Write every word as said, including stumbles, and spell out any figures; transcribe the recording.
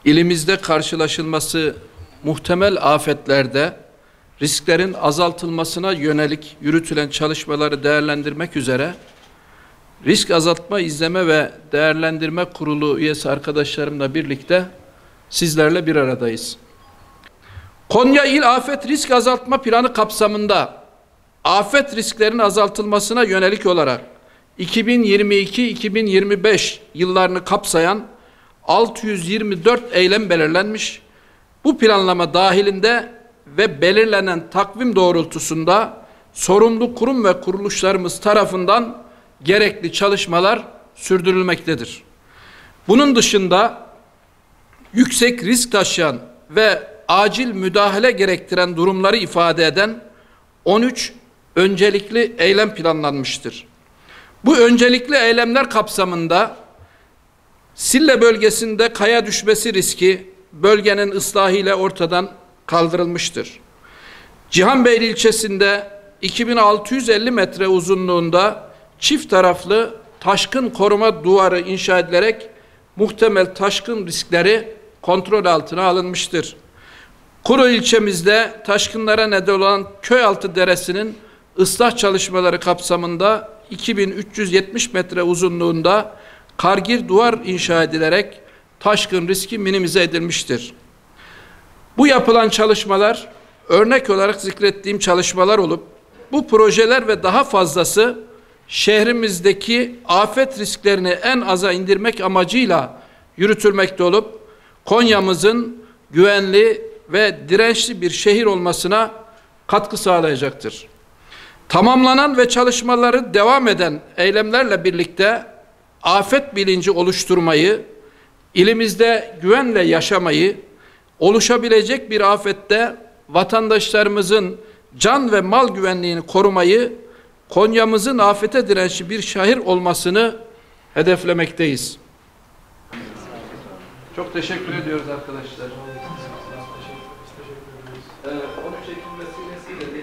ilimizde karşılaşılması muhtemel afetlerde risklerin azaltılmasına yönelik yürütülen çalışmaları değerlendirmek üzere Risk Azaltma İzleme ve Değerlendirme Kurulu üyesi arkadaşlarımla birlikte sizlerle bir aradayız. Konya İl Afet Risk Azaltma Planı kapsamında afet risklerinin azaltılmasına yönelik olarak iki bin yirmi iki iki bin yirmi beş yıllarını kapsayan altı yüz yirmi dört eylem belirlenmiş. Bu planlama dahilinde ve belirlenen takvim doğrultusunda sorumlu kurum ve kuruluşlarımız tarafından gerekli çalışmalar sürdürülmektedir. Bunun dışında yüksek risk taşıyan ve acil müdahale gerektiren durumları ifade eden on üç öncelikli eylem planlanmıştır. Bu öncelikli eylemler kapsamında Sille bölgesinde kaya düşmesi riski bölgenin ıslahı ile ortadan kaldırılmıştır. Cihanbeyli ilçesinde iki bin altı yüz elli metre uzunluğunda çift taraflı taşkın koruma duvarı inşa edilerek muhtemel taşkın riskleri kontrol altına alınmıştır. Kuru ilçemizde taşkınlara neden olan Köyaltı Deresi'nin ıslah çalışmaları kapsamında iki bin üç yüz yetmiş metre uzunluğunda kargir duvar inşa edilerek taşkın riski minimize edilmiştir. Bu yapılan çalışmalar örnek olarak zikrettiğim çalışmalar olup bu projeler ve daha fazlası şehrimizdeki afet risklerini en aza indirmek amacıyla yürütülmekte olup Konya'mızın güvenli ve dirençli bir şehir olmasına katkı sağlayacaktır. Tamamlanan ve çalışmaları devam eden eylemlerle birlikte afet bilinci oluşturmayı, ilimizde güvenle yaşamayı, oluşabilecek bir afette vatandaşlarımızın can ve mal güvenliğini korumayı, Konya'mızın afete dirençli bir şehir olmasını hedeflemekteyiz. Çok teşekkür ediyoruz arkadaşlar. Ee, onun çekilmesiyle